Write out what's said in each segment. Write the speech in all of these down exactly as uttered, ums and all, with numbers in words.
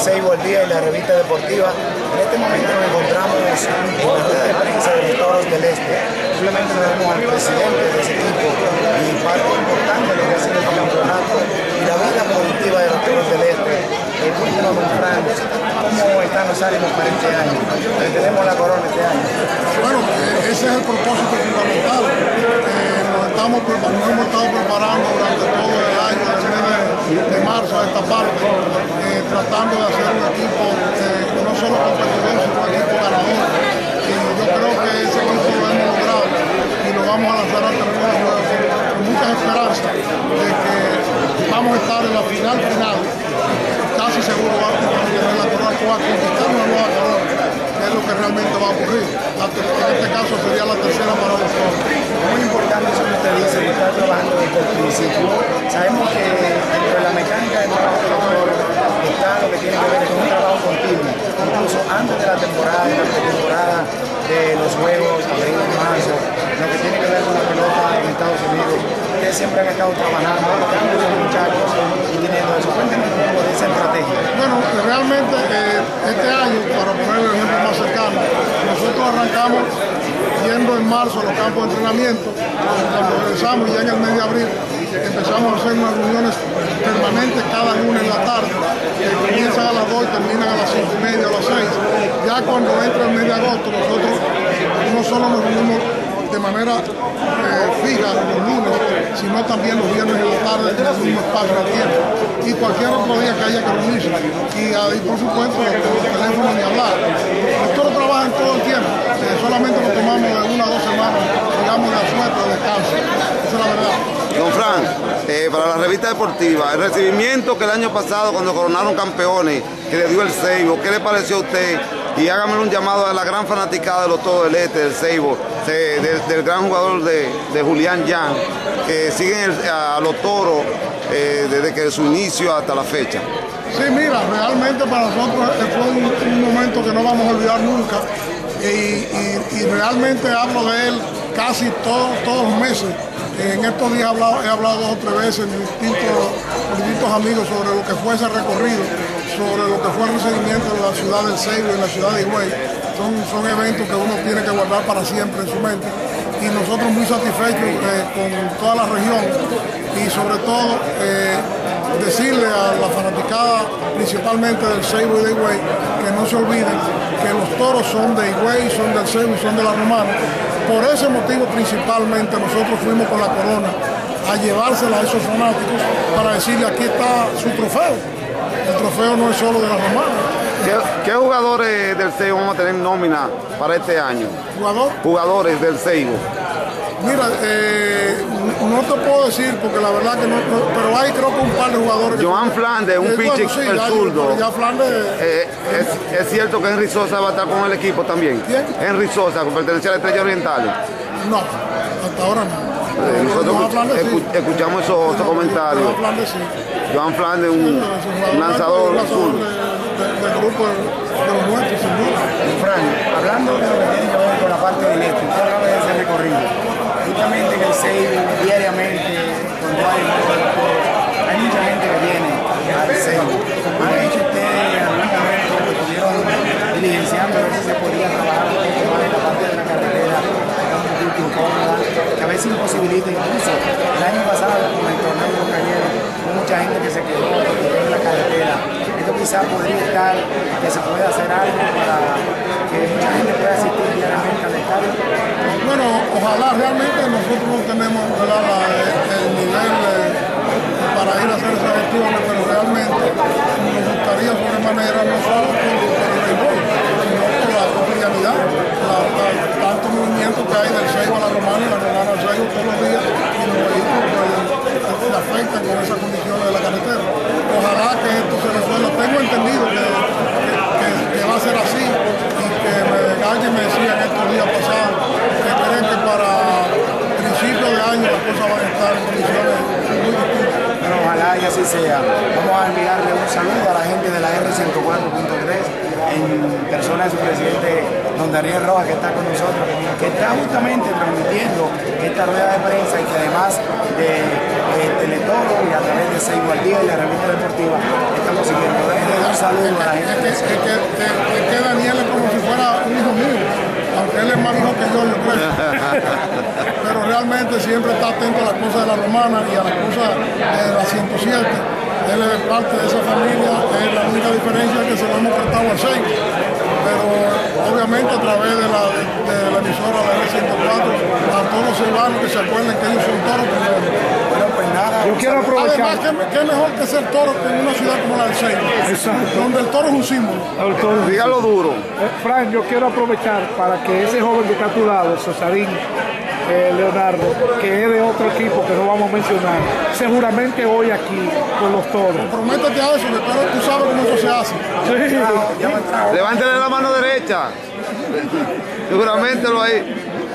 Seibo al Día y la revista deportiva. En este momento nos encontramos en la rueda de prensa de los Toros del Este. Simplemente tenemos al presidente de ese equipo y parte importante de lo que ha sido el campeonato y la vida productiva de los Toros del Este. El cuéntanos, don Fran, ¿cómo están los ánimos para este año? Tenemos la corona este año. Bueno, eh, ese es el propósito fundamental. Eh, nos, estamos, nos hemos estado preparando durante todo el año, desde el mes de, de marzo a esta parte, eh, tratando de hacer un equipo eh, no solo competidor, sino un equipo ganador. Y yo creo que ese equipo lo hemos logrado y lo vamos a lanzar al terreno de juego con muchas esperanzas de que vamos a estar en la final final. Casi seguro vamos a tener la corona, o a conquistar una nueva corona, que es lo que realmente va a ocurrir. En este caso sería la tercera para los Toros. Muy importante eso que usted dice, que está trabajando desde el principio. Sabemos que dentro de la mecánica del trabajo de los Toros está lo que tiene que ver con un trabajo continuo. Incluso antes de la temporada, de la pretemporada, de los juegos, abril, marzo, lo que tiene que ver con la pelota en Estados Unidos. Ustedes siempre han estado trabajando, buscando a los muchachos y teniendo eso. Cuéntenme un poco de esa estrategia. Bueno, realmente eh, este año, para poner el ejemplo más cercano, nosotros arrancamos yendo en marzo a los campos de entrenamiento. Cuando regresamos ya en el mes de abril, empezamos a hacer unas reuniones permanentes cada lunes en la tarde, que comienzan a las dos y terminan a las cinco y media, a las seis. Ya cuando entra el mes de agosto, nosotros no solo nos reunimos de manera eh, fija los lunes, sino también los viernes en la tarde en el mismo espacio de tiempo y cualquier otro día que haya que reunirse. Y ahí, por supuesto, los teléfonos ni hablar. Nosotros trabajan todo el tiempo, eh, solamente nos tomamos de una a dos semanas, digamos, de asueto, de descanso. Esa es la verdad. Don Fran, eh, para la revista deportiva, el recibimiento que el año pasado cuando coronaron campeones, que le dio el Seibo, ¿qué le pareció a usted? Y hágame un llamado a la gran fanaticada de los Toros del Este, del Seibo, de, de, del gran jugador de, de Julián Jan, que siguen el, a los Toros eh, desde que su inicio hasta la fecha. Sí, mira, realmente para nosotros fue un, un momento que no vamos a olvidar nunca y, y, y realmente hablo de él casi todo, todos los meses. En estos días he hablado, he hablado dos o tres veces con distintos, distintos amigos sobre lo que fue ese recorrido, sobre lo que fue el recibimiento de la ciudad del Seibo y en la ciudad de Higüey. Son, son eventos que uno tiene que guardar para siempre en su mente y nosotros muy satisfechos eh, con toda la región y sobre todo eh, decirle a la fanaticada principalmente del Seibo y de Higüey que no se olviden que los toros son de Higüey, son del Seibo y son de la Romana. Por ese motivo principalmente nosotros fuimos con la corona a llevársela a esos fanáticos para decirle aquí está su trofeo. El trofeo no es solo de la Romana. ¿Qué, ¿Qué jugadores del Seibo vamos a tener nómina para este año? ¿Jugador? Jugadores del Seibo. Mira, eh, no te puedo decir porque la verdad que no, no pero hay creo que un par de jugadores. Joan Flandes, un eh, pitcher, bueno, sí, el zurdo. Ya Flandes. Eh, es, es cierto que Henry Sosa va a estar con el equipo también. ¿Quién? Henry Sosa, que pertenece a la Estrella Oriental. No, hasta ahora no. Eh, nosotros Joan Flandes, escu sí. escuchamos esos, esos comentarios. Joan Flandes, sí. Joan Flandes, un, Sí, un lanzador zurdo. de, de, del grupo de, de los nuestros, sin duda. Fran, hablando de lo que tiene que ver con la parte del este, usted habla de ese recorrido. Justamente en el Seibo, diariamente, cuando hay hay mucha gente que viene al Seibo. ¿Han hecho ustedes algún momento que estuvieron diligenciando a ver si se podía trabajar un poco más en la parte de la carretera, un poquito incómoda, que a veces imposibilita incluso? El año pasado, con el torneo de los cañeros, hubo mucha gente que se quedó en la carretera. Esto quizás podría estar, que se pueda hacer algo para que mucha gente pueda asistir diariamente al estadio. Bueno, ojalá realmente nosotros no tenemos ¿verdad? La, el nivel eh, para ir a hacer esas gestiones, pero realmente nos gustaría sobremanera no solo por, por el béisbol, sino por la cotidianidad, la, la, tanto movimiento que hay del Seibo a la Romana y la Romana al Seibo todos los días y los vehículos pues, le afectan con esas condiciones de la carretera. Ojalá que esto se resuelva. Tengo entendido que, que, que, que va a ser así y que me, alguien me decía en estos días pasados que creen que para principios de año las cosas van a estar en condiciones muy distintas. Bueno, ojalá y así sea. Vamos a enviarle un saludo a la gente de la R ciento cuatro punto tres en persona de su presidente, don Daniel Rojas, que está con nosotros, que está justamente transmitiendo esta rueda de prensa y que además de eh, Teletoro y a través de Seibo al Día y la revista deportiva estamos siguiendo. saludo a la Es gente. que, es que, es que, es que Daniel es como si fuera un hijo mío, aunque él es más hijo que yo, yo creo. Pero realmente siempre está atento a las cosas de la romana y a las cosas de la ciento siete. Él es parte de esa familia, es la única diferencia que se lo hemos prestado al seis. Pero obviamente a través de la, de, de la emisora de R ciento cuatro, a todos los hermanos que se acuerden que ellos son toros primero. Bueno, pues nada. Yo quiero aprovechar. Además, ¿qué, qué mejor que ser toro que en una ciudad como la del Seibo? Exacto. Donde el toro es un símbolo. Doctor, Dígalo duro. eh, Frank, yo quiero aprovechar para que ese joven que está a tu lado, Cesarín eh, Leonardo, que es de otro equipo que no vamos a mencionar, seguramente hoy aquí con los toros. Prométete a eso, que tú, tú sabes cómo eso se hace. Sí. Ya me trajo. Levántele la mano derecha. Seguramente lo ahí.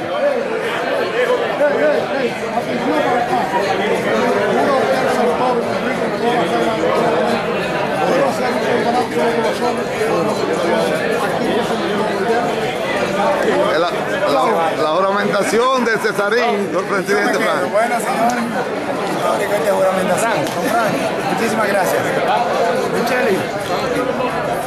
La, la, la juramentación de Cesarín, el presidente Frank. Bueno, señores, histórico este juramentación. Con Frank, muchísimas gracias. Micheli.